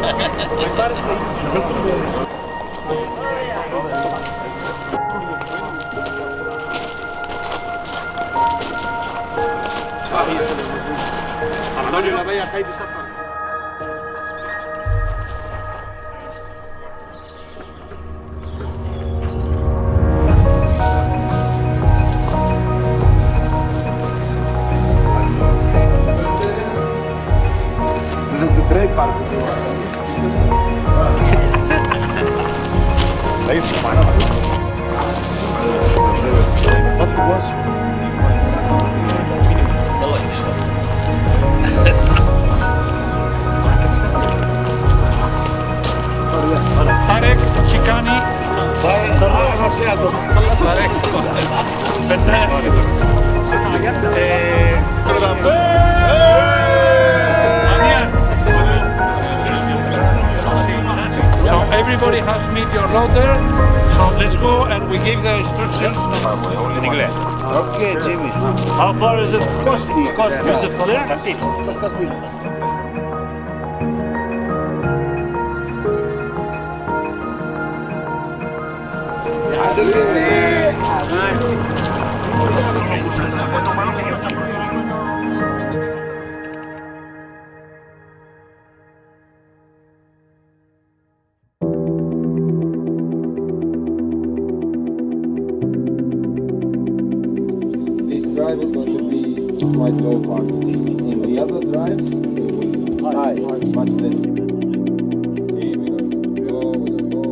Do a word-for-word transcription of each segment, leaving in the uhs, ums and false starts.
Antonio, la vaya a caer de esa parte. This is the trade part. Ladies and gentlemen. What was? Tarek, Chicani. Tarek. So everybody has meet your loader. So let's go and we give the instructions in English. Okay, Jimmy. How far is it? Costly, costly. Yusuf Khalil? This drive is going to be quite low part. In the other drive, it will be high, much less. See, because go with the boat.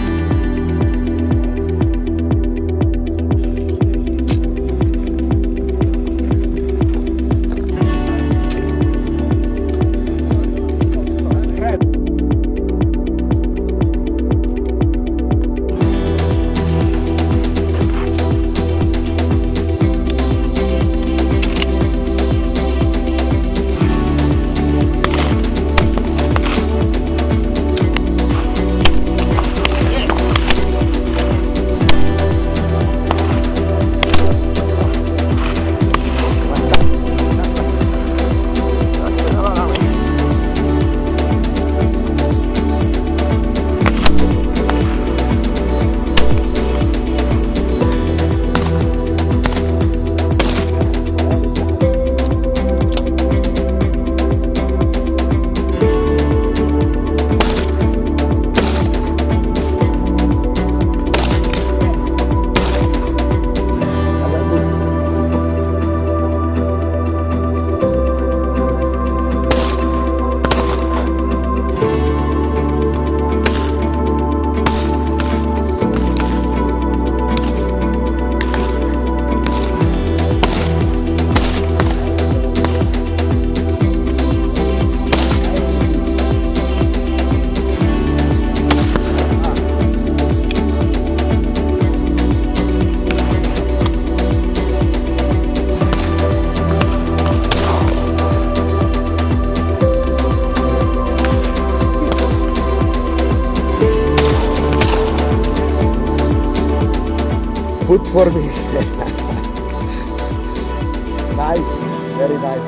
Good for me. Nice, very nice.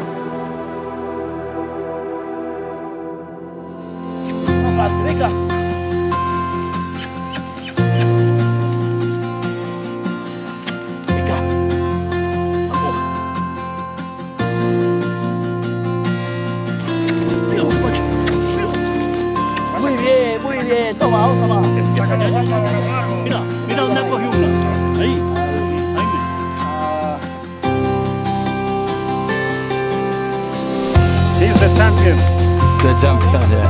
Patrica. Muy bien, muy bien. Toma, toma. Mira, mira dónde cogió una. Ahí. Ahí. He's the champion. The champion, yeah.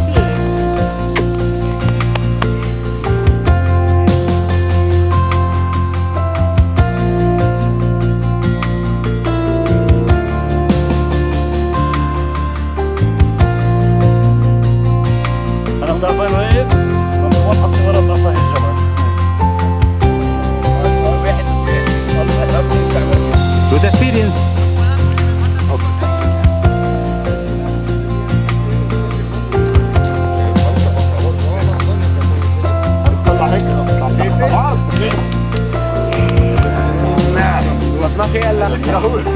أنا مطرفين وين؟ وحط ورا طرفين الجبل. Good experience. ما في الا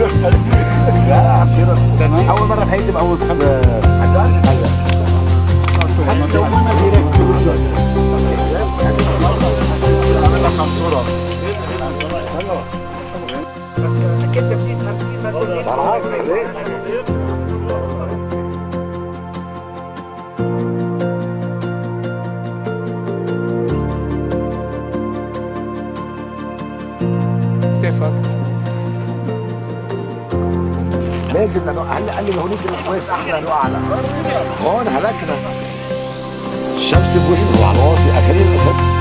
اول مره في حياتي باول خمس ننزل لانه هلا قال لي هونيك الكويس احلى واعلى. هون هلكنا. الشمس بوجهه وعلى راسي اكلين الاسد.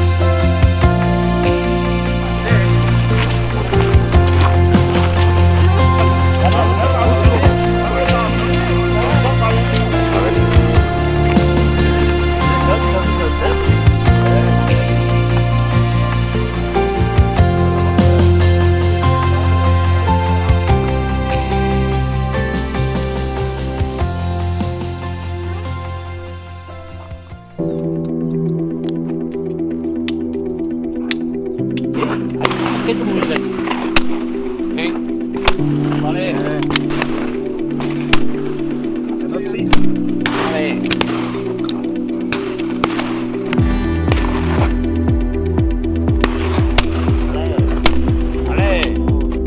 حكيت له ازاي؟ ايه؟ امال ايه؟ على ايه؟ على ايه؟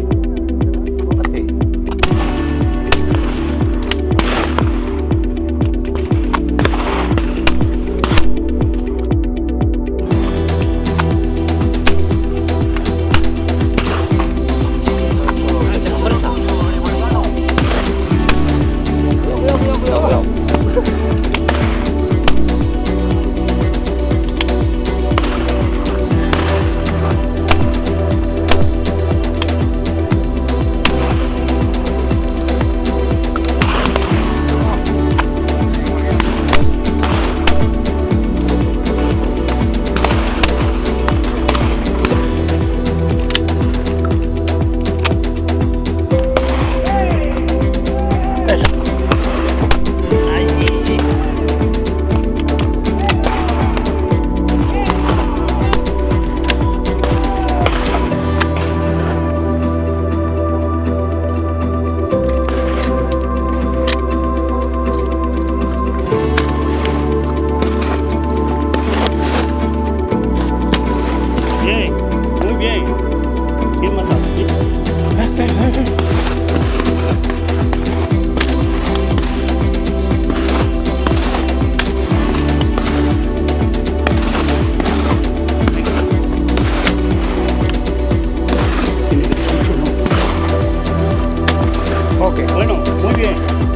Bueno, muy bien.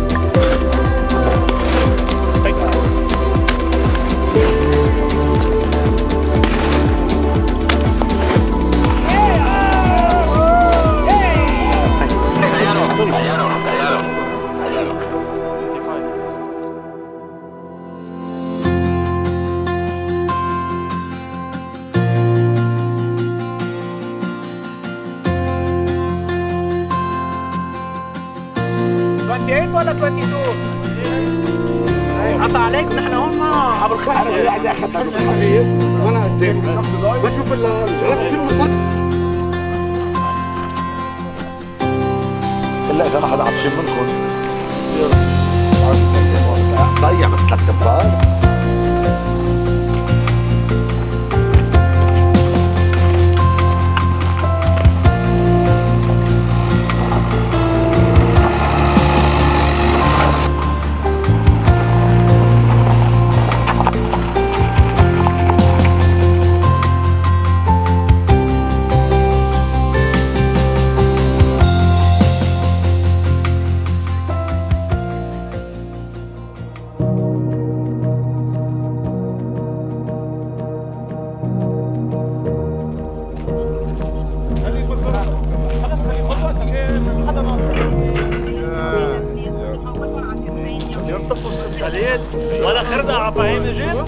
Venga. twenty-eight ولا twenty-two؟ قطع عليك نحن هون ما عبر خير يعني اخذت الحديد وانا قدامي بشوف ال الا اذا ما حدا عطشان منكم ضيع بس ثلاث دبار. ولا خردة على فهيم جد؟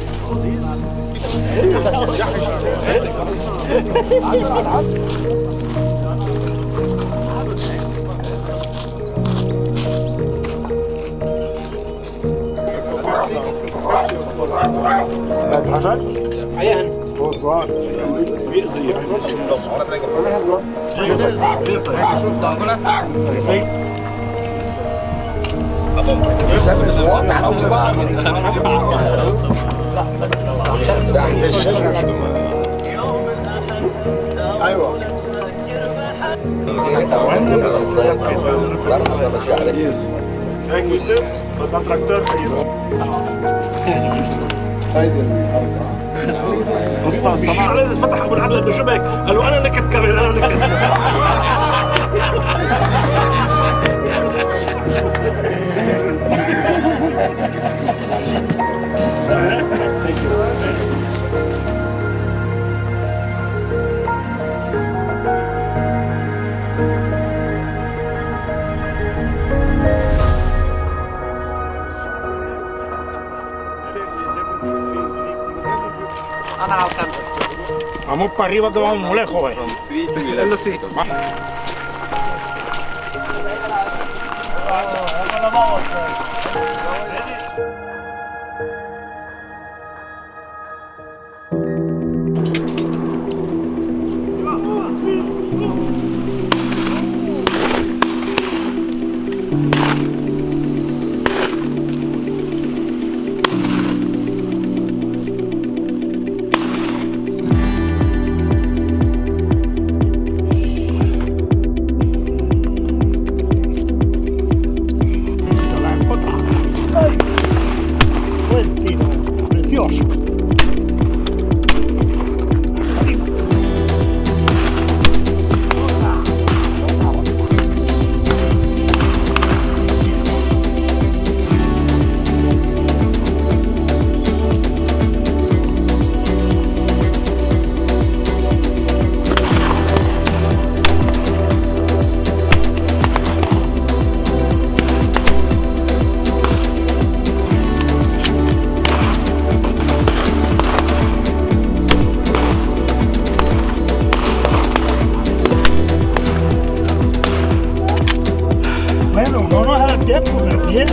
سمعت حاجة؟ عيان هو صار بيأذي ايوه هيك يوسف بدنا تراكتور خير هيدي الحركه استاذ صلاح على فتح ابو العبد بن شبك قال له انا نكت كمان انا نكت. Ana al alcance. Vamos para arriba que vamos muy lejos, eh. Quello sì. Bueno, no nos hará tiempo, pero bien.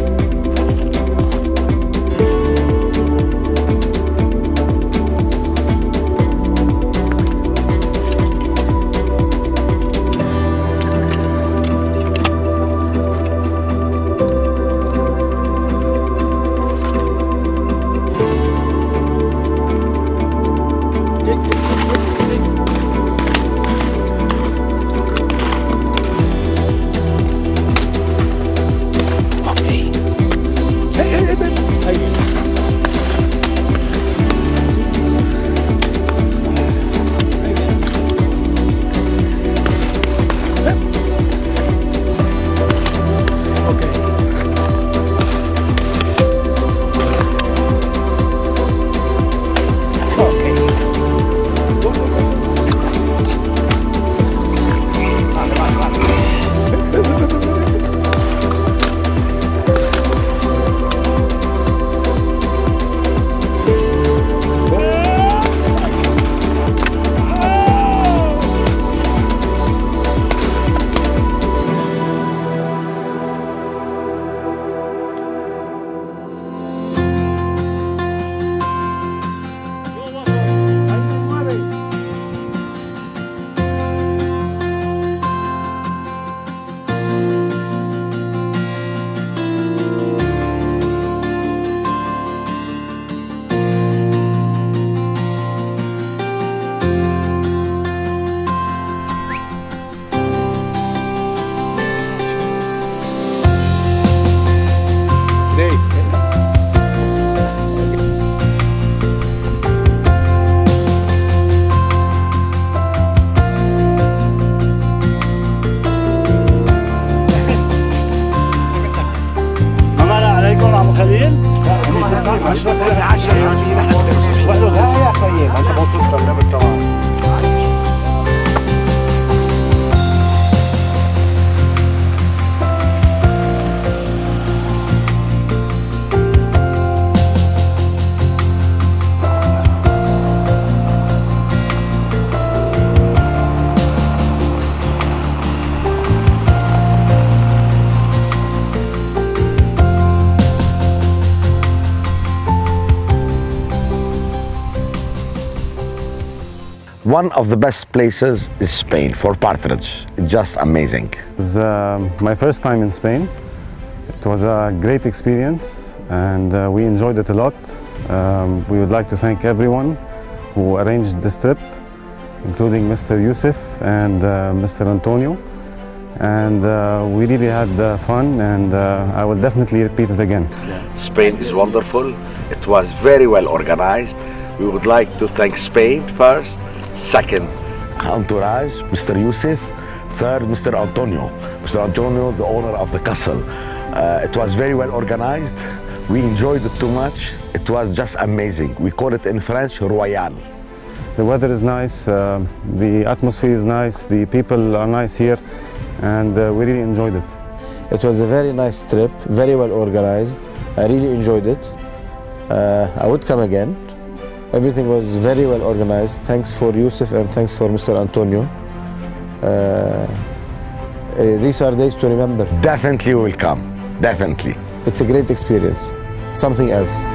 One of the best places is Spain for partridge. Just amazing. It was uh, my first time in Spain. It was a great experience and uh, we enjoyed it a lot. Um, we would like to thank everyone who arranged this trip, including Mister Yusuf and uh, Mister Antonio. And uh, we really had uh, fun, and uh, I will definitely repeat it again. Spain is wonderful. It was very well organized. We would like to thank Spain first, second, Entourage, Mister Youssef, third, Mister Antonio. Mister Antonio, the owner of the castle. Uh, it was very well organized. We enjoyed it too much. It was just amazing. We call it in French, royal. The weather is nice, uh, the atmosphere is nice, the people are nice here, and uh, we really enjoyed it. It was a very nice trip, very well organized. I really enjoyed it. Uh, I would come again. Everything was very well organized. Thanks for Youssef and thanks for Mister Antonio. Uh, uh, these are days to remember. Definitely we will come, definitely. It's a great experience, something else.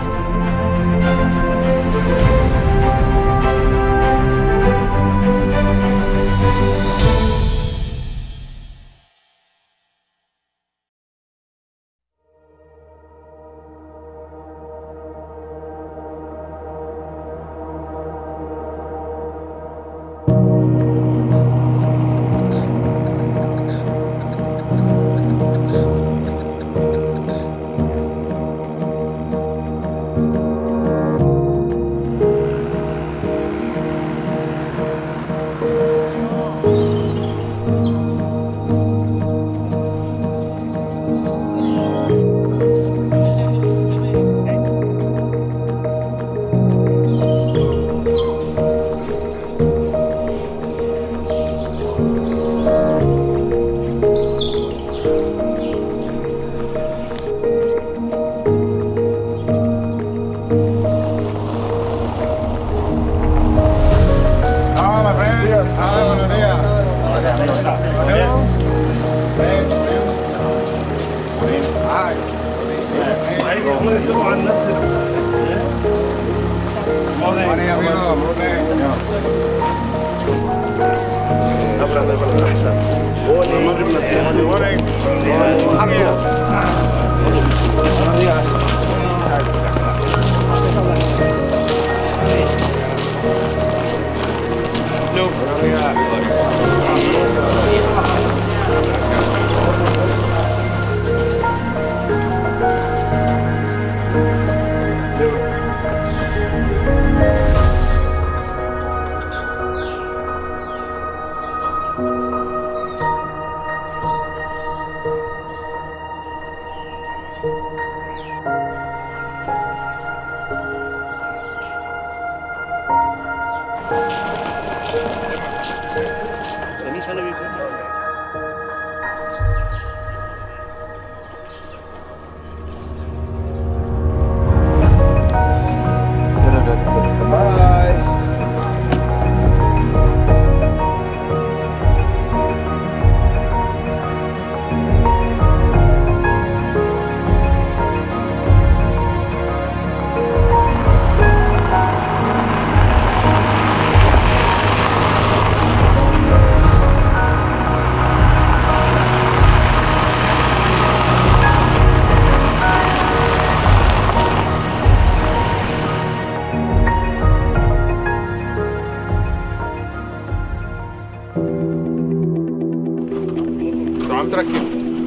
عم تركب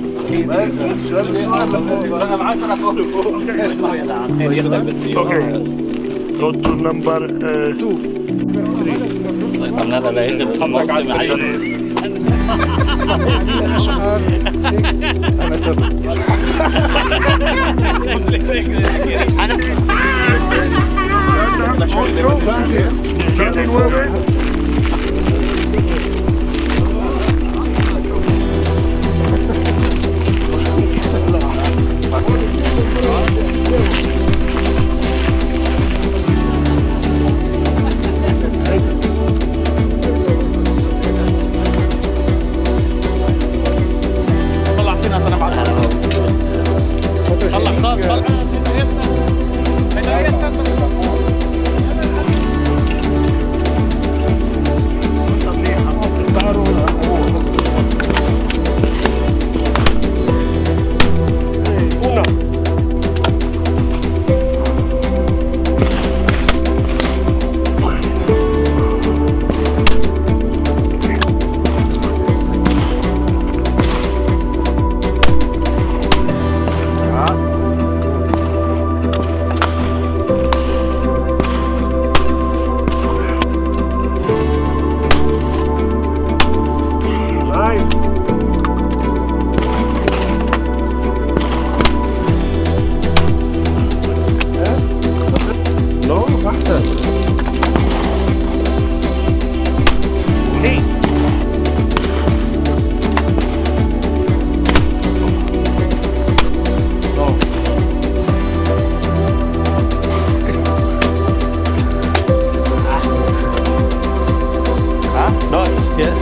Okay. Go to number uh, two. طلع طلع Yeah.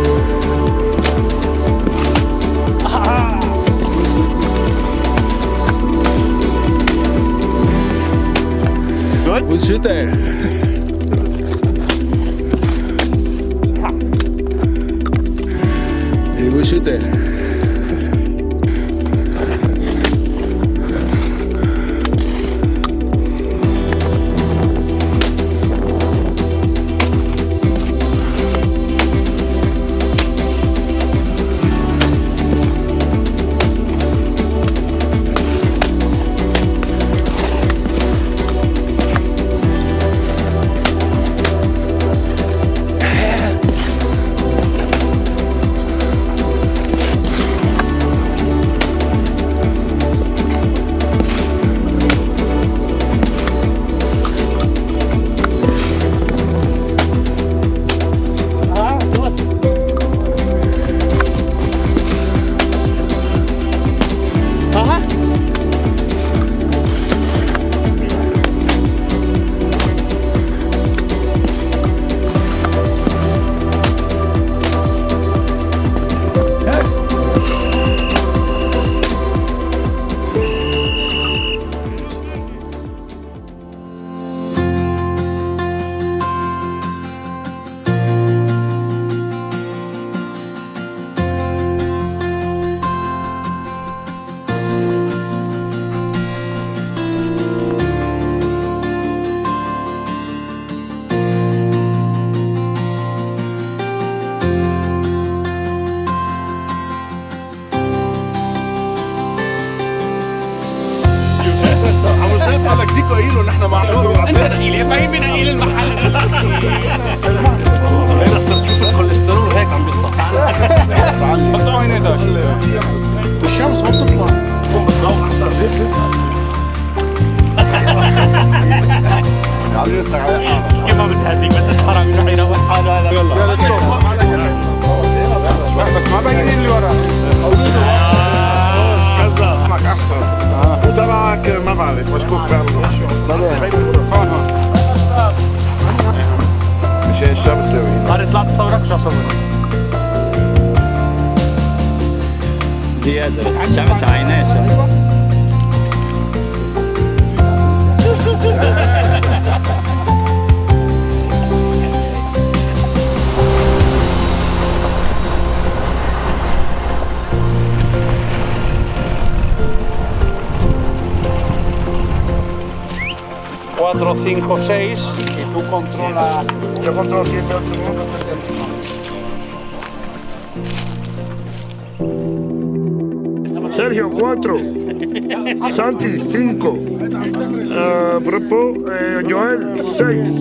Good. We'll shoot there. We'll shoot there. ان احنا معقول انت نقيل فاهم من نقيل المحل. تشوف الكوليسترول هيك عم بيطلع. حطوا هنا ده والشمس ما بتطلع تكون بتضوء احسن. كيف ما بتهديك بس تتحرك من حين وحاله. هلا يلا بس ما باينين اللي ورا. كذا معك احسن وتبعك ما بعرف مشكوك بعمله هون هون مشان الشمس لوين هذا طلعت تصورك شو اصور؟ زيادة بس الشمس عيناش. cuatro, cinco, seis y tú controlas. Yo controlo siete, ocho, nueve, Sergio cuatro, Santi cinco, uh, Prepo, eh, Joel seis.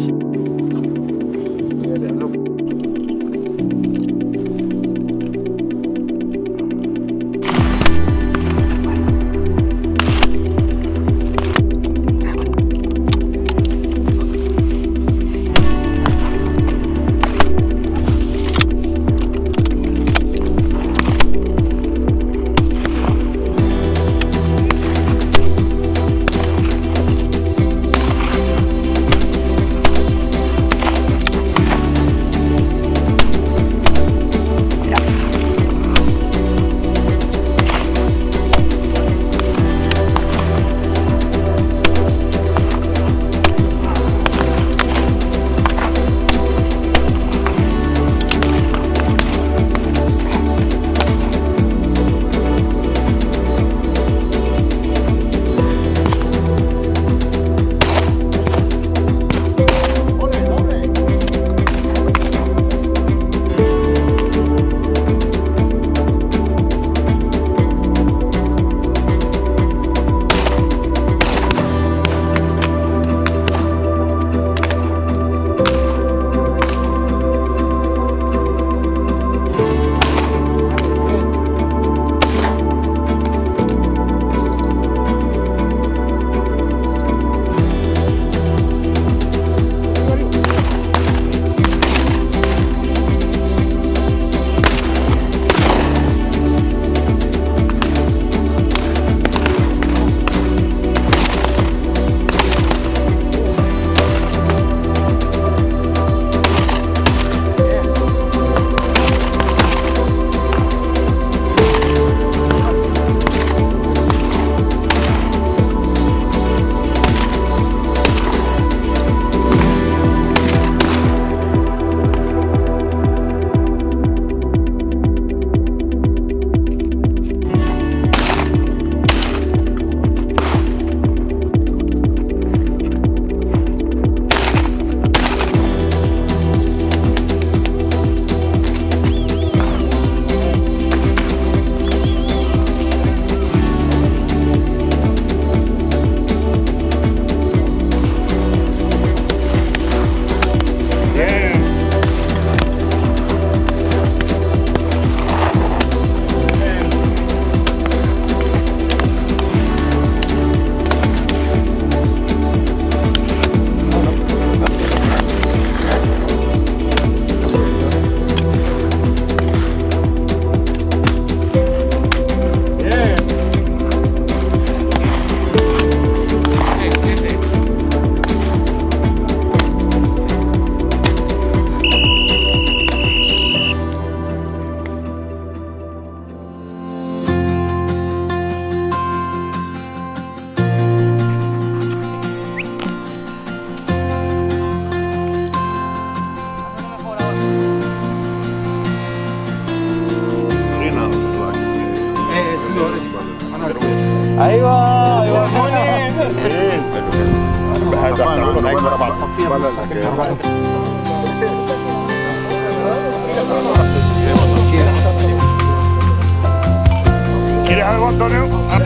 ¿Quieres algo, Antonio?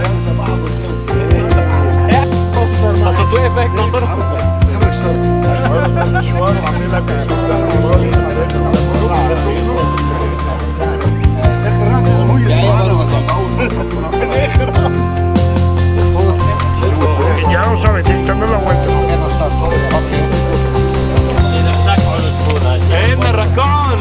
Hasta tu efecto. Ya lo sabes, estoy echando la vuelta. ¡Eh, me racón!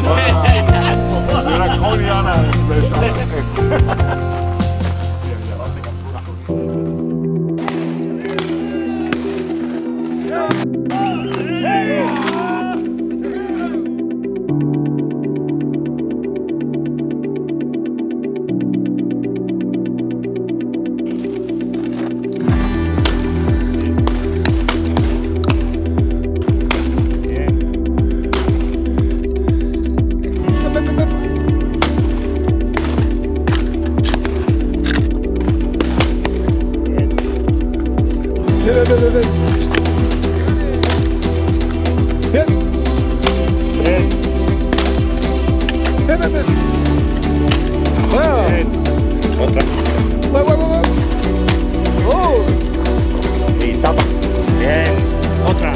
Y tapa. Bien. Otra.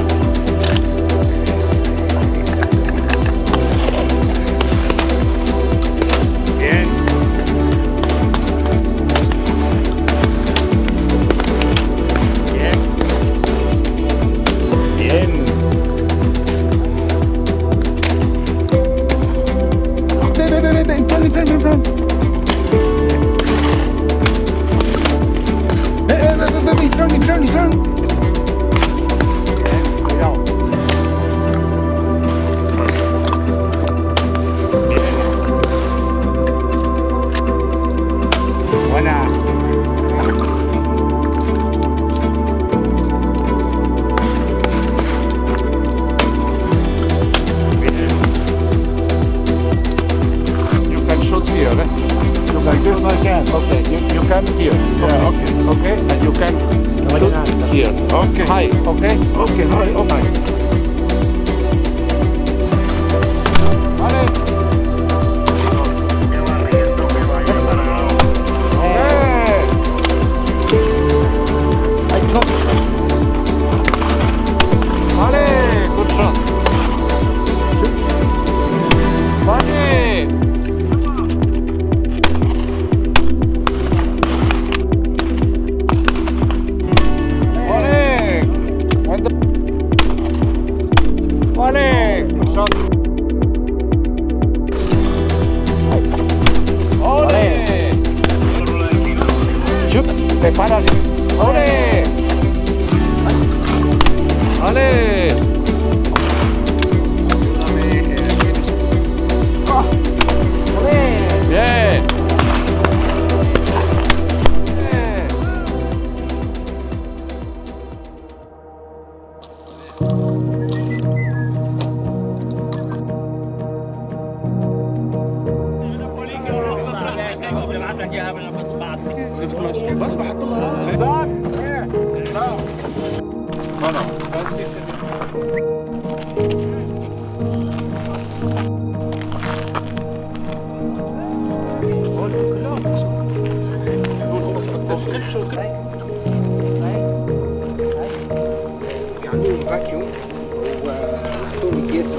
Bien. Bien. Bien. Ven, ven, ven, ven, in front, in front, in front. Hey, hey, ven, ven, ven, in front, in front, in front. Cuidado. Buena. You can shoot here, eh? You like this? I can. Okay, you, you can here. Yeah, okay. Okay, and you can shoot here. Okay. High, okay? Okay, high, okay. Vale. Vale, good shot. Vale. Vale. Vale, good shot. Ole. Chup, te paras. Ole. Vale. Bien. بس بحط لها راسي زاد عندهم فاكيوم ومحطوط الكيس.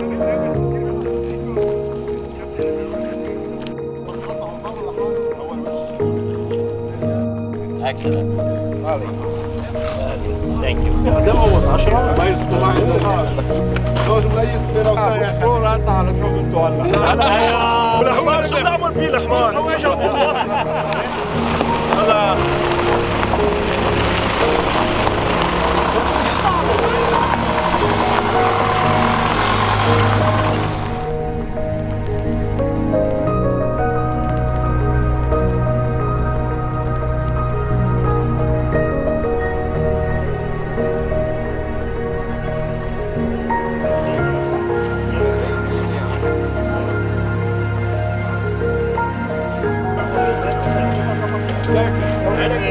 Excellent. Thank you. ده اول عشرة ما يزبطوا معي زوج مليس بيرا انت على شو انتوا هلا والحمار شو بدي اعمل فيه الحمار هو اجى بالوصل هلا Thank you.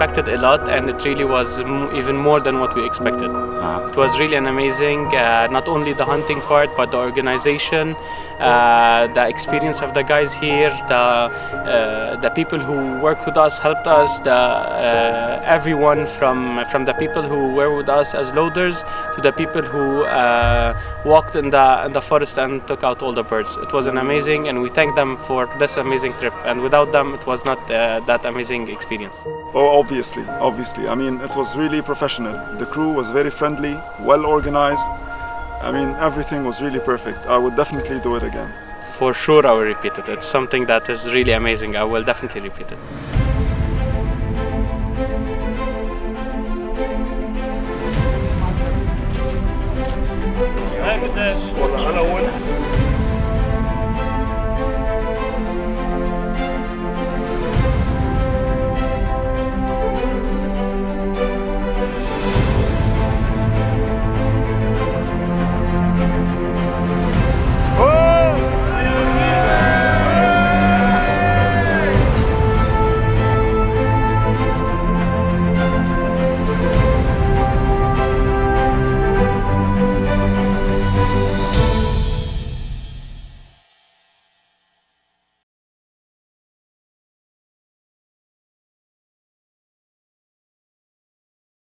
expected a lot, and it really was m even more than what we expected. Uh, it was really an amazing, uh, not only the hunting part, but the organization, uh, the experience of the guys here, the uh, the people who worked with us, helped us, the uh, everyone from from the people who were with us as loaders to the people who uh, walked in the in the forest and took out all the birds. It was an amazing, and we thank them for this amazing trip. And without them, it was not uh, that amazing experience. Oh, obviously, obviously. I mean, it was really professional. The crew was very friendly, well organized. I mean, everything was really perfect. I would definitely do it again. For sure, I will repeat it. It's something that is really amazing. I will definitely repeat it.